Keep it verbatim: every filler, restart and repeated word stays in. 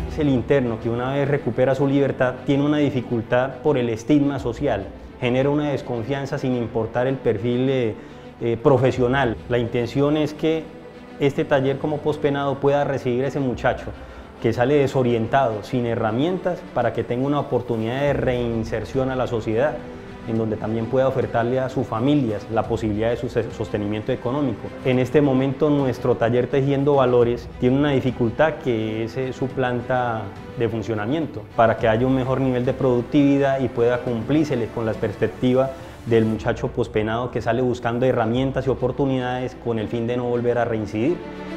el interno que una vez recupera su libertad tiene una dificultad por el estigma social, genera una desconfianza sin importar el perfil eh, eh, profesional. La intención es que este taller como pospenado pueda recibir a ese muchacho que sale desorientado, sin herramientas, para que tenga una oportunidad de reinserción a la sociedad, en donde también pueda ofertarle a sus familias la posibilidad de su sostenimiento económico. En este momento nuestro taller Tejiendo Valores tiene una dificultad que es eh, su planta de funcionamiento, para que haya un mejor nivel de productividad y pueda cumplírsele con las perspectivas del muchacho pospenado que sale buscando herramientas y oportunidades con el fin de no volver a reincidir.